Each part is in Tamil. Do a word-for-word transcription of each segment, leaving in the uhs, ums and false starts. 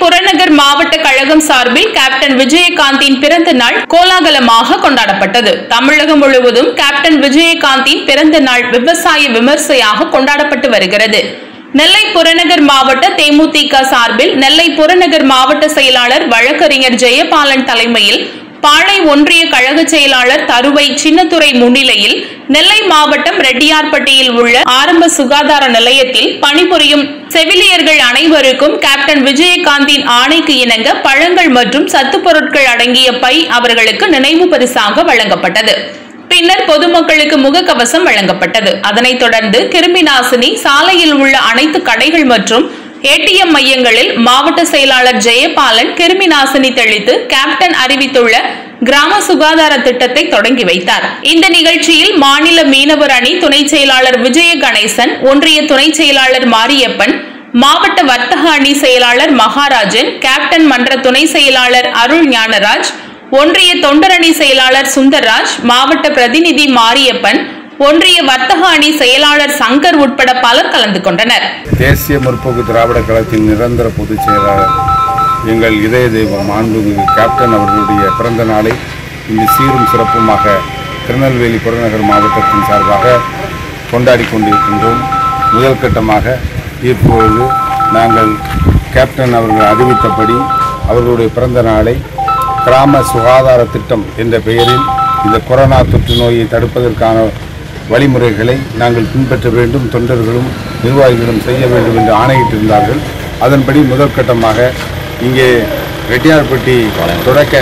புறநகர் மாவட்ட கழகம் சார்பில் கேப்டன் விஜயகாந்தின் பிறந்த நாள் கோலாகலமாக கொண்டாடப்பட்டது. தமிழகம் முழுவதும் கேப்டன் விஜயகாந்தின் பிறந்த நாள் விவசாய விமர்சையாக கொண்டாடப்பட்டு வருகிறது. நெல்லை புறநகர் மாவட்ட தேமுதிக சார்பில் நெல்லை புறநகர் மாவட்ட செயலாளர் வழக்கறிஞர் ஜெயபாலன் தலைமையில் பாளை ஒன்றிய கழக செயலாளர் தருவை சின்னத்துரை முன்னிலையில் நெல்லை மாவட்டம் ரெட்டியார்பட்டியில் உள்ள ஆரம்ப சுகாதார நிலையத்தில் பணிபுரியும் செவிலியர்கள் அனைவருக்கும் கேப்டன் விஜயகாந்தின் ஆணைக்கு இணங்க பழங்கள் மற்றும் சத்து பொருட்கள் அடங்கிய பை அவர்களுக்கு நினைவு பரிசாக வழங்கப்பட்டது. பின்னர் பொதுமக்களுக்கு முகக்கவசம் வழங்கப்பட்டது. அதனைத் தொடர்ந்து கிருமி நாசினி, சாலையில் உள்ள அனைத்து கடைகள் மற்றும் ஏடிஎம் மையங்களில் மாவட்ட செயலாளர் ஜெயபாலன் கிருமி நாசினி தெளித்து கேப்டன் அறிவித்துள்ள கிராம சுகாதார திட்டத்தை தொடங்கி வைத்தார். இந்த நிகழ்ச்சியில் மாநில மீனவர் அணி துணை செயலாளர் விஜய கணேசன், ஒன்றிய துணை செயலாளர் மாரியப்பன், மாவட்ட வர்த்தக அணி செயலாளர் மகாராஜன், கேப்டன் மன்ற துணை செயலாளர் அருள் ஞானராஜ், ஒன்றிய தொண்டரணி செயலாளர் சுந்தர்ராஜ், மாவட்ட பிரதிநிதி மாரியப்பன், ஒன்றிய வர்த்தக அணி செயலாளர் சங்கர் உட்பட பலர் கலந்து கொண்டனர். தேசிய முற்போக்கு திராவிட கழகத்தின் நிரந்தர பொதுச் செயலாளர் எங்கள் இதய தெய்வம் மாண்புமிகு கேப்டன் அவர்களுடைய பிறந்த நாளை இன்று சீரும் சிறப்புமாக திருநெல்வேலி புறநகர் மாவட்டத்தின் சார்பாக கொண்டாடி கொண்டிருக்கின்றோம். முதல் கட்டமாக இப்பொழுது நாங்கள் கேப்டன் அவர்கள் அறிவித்தபடி அவர்களுடைய பிறந்த நாளை கிராம சுகாதார திட்டம் என்ற பெயரில் இந்த கொரோனா தொற்று நோயை தடுப்பதற்கான வழிமுறைகளை நாங்கள் பின்பற்ற வேண்டும், தொண்டர்களும் நிர்வாகிகளும் செய்ய வேண்டும் என்று ஆணையிட்டிருந்தார்கள். அதன்படி முதற்கட்டமாக இங்கே ரெட்டியார்பட்டி தொடக்க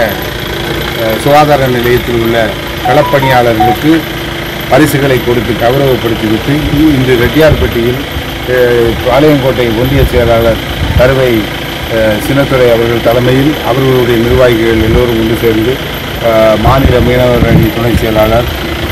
சுகாதார நிலையத்தில் உள்ள களப்பணியாளர்களுக்கு பரிசுகளை கொடுத்து கௌரவப்படுத்திவிட்டு இன்று ரெட்டியார்பட்டியில் பாளையங்கோட்டை ஒன்றிய செயலாளர் தருவை சின்னத்துரை அவர்கள் தலைமையில் அவர்களுடைய நிர்வாகிகள் எல்லோரும் ஒன்று சேர்ந்து மாநில மீனவர் அணி துணை செயலாளர்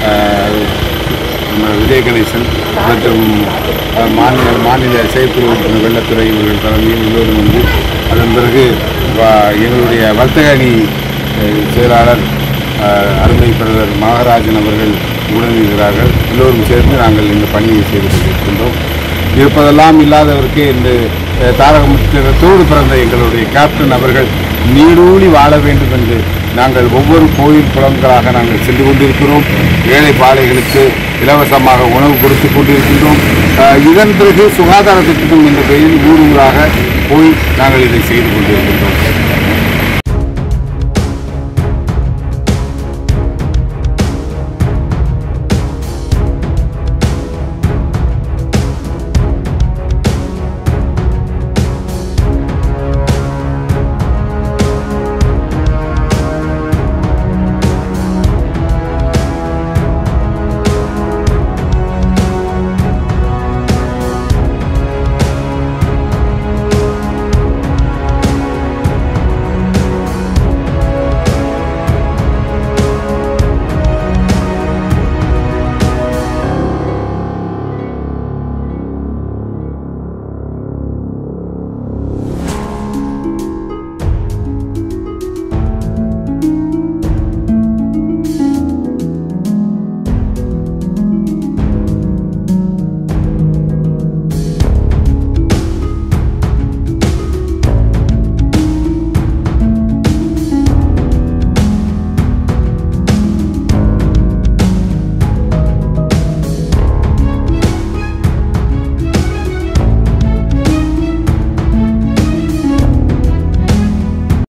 விஜய கணேசன் மற்றும் மாநில மாநில செயற்குழு உறுப்பினர் வெள்ளத்துறை இவர்கள் தலைமையில் எல்லோரும் வந்து அதன் பிறகு எங்களுடைய வர்த்தக அணி செயலாளர் அருமை பிரதர் மகாராஜன் அவர்கள் உடனிருக்கிறார்கள். எல்லோரும் சேர்ந்து நாங்கள் இந்த பணியை செய்து கொண்டிருக்கின்றோம். இருப்பதெல்லாம் இல்லாதவருக்கு இந்த தாரகமத்தோடு பிறந்த எங்களுடைய கேப்டன் அவர்கள் நீடூழி வாழ வேண்டும் என்று நாங்கள் ஒவ்வொரு கோயில் குளங்களாக நாங்கள் சென்று கொண்டிருக்கிறோம். ஏழை பாலைகளுக்கு இலவசமாக உணவு கொடுத்து கொண்டிருக்கின்றோம். இதன் பிறகு சுகாதார திட்டம் என்ற பெயரில் ஊர் ஊராக போய் நாங்கள் இதை செய்து கொண்டிருக்கின்றோம்.